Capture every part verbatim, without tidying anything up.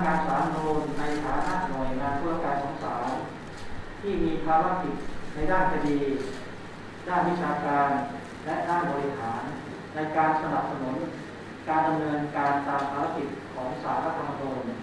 งานศาลโนนในฐานะหน่วยงานธุรการของศาลที่มีภารกิจในด้านคดีด้านวิชาการและด้านบริหารในการสนับสนุนการดำเนินการตามภารกิจของศาลรัฐธรรมนูญ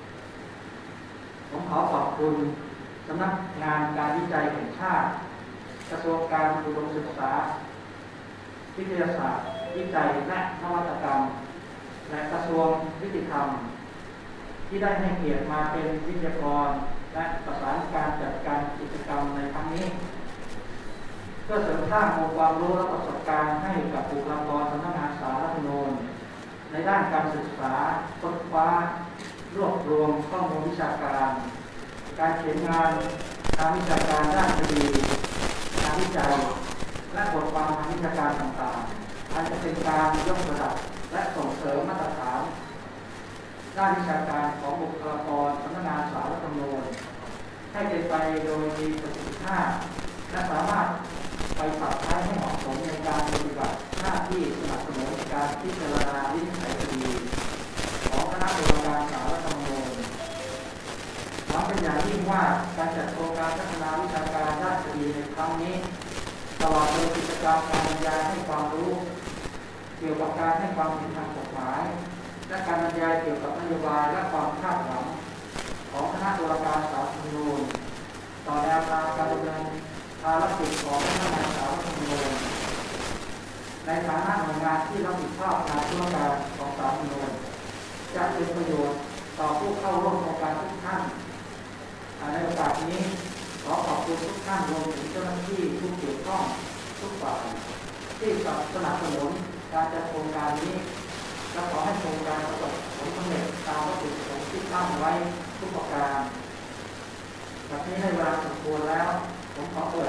ผมขอขอบคุณสำนักงานการวิจัยแห่งชาติกระทรวงการอุดมศึกษาวิทยาศาสตร์วิจัยและนวัตกรรมและกระทรวงยุติธรรมที่ได้ให้เกียรติมาเป็นวิทยากรและประสานการจัดการกิจกรรมในครั้งนี้เพื่อเสริมสร้างองค์ความรู้และประสบการณ์ให้กับบุคลากรสำนักงานศาลรัฐธรรมนูญในด้านการศึกษาค้นคว้ารวบรวมข้อมูลวิชาการการเขียนงานทางวิชาการด้านคดีงานวิจัยและบทความทางวิชาการต่างๆอันจะเป็นการยกระดับและส่งเสริมมาตรฐานด้านวิชาการของบุคลากรสำนักงานศาลรัฐธรรมนูญให้เป็นไปโดยมีประสิทธิภาพและสามารถไปปรับใช้ให้เหมาะสมในการปฏิบัติหน้าที่สนับสนุนการพิจารณาวินิจฉัยคดีของคณะตุลาการศาลรัฐธรรมนูญหวังเป็นอย่างยิ่งว่าการจัดโครงการพัฒนาวิชาการด้านคดีในครั้งนี้ตลอดจนกิจกรรมการบรรยายให้ความรู้เกี่ยวกับการให้ความเห็นทางกฎหมายและการบรรยายเกี่ยวกับนโยบายและความคาดหวังของคณะตุลาการศาลรัฐธรรมนูญต่อแนวทางการดำเนินภารกิจของพนักงานศาลรัฐธรรมนูญในฐานะหน่วยงานที่รับผิดชอบงานธุรการของศาลรัฐธรรมนูญจะเป็นประโยชน์ต่อผู้เข้าร่วมโครงการทุกท่านในโอกาสนี้ขอขอบคุณทุกท่านรวมถึงเจ้าหน้าที่ผู้เกี่ยวข้องทุกฝ่ายที่สนับสนุนการจัดโครงการนี้และขอให้โครงการประสบผลสำเร็จตามวัตถุประสงค์ที่ตั้งไว้ทุกประการแบบนี้ในเวลาสมควรแล้วผมขอตัว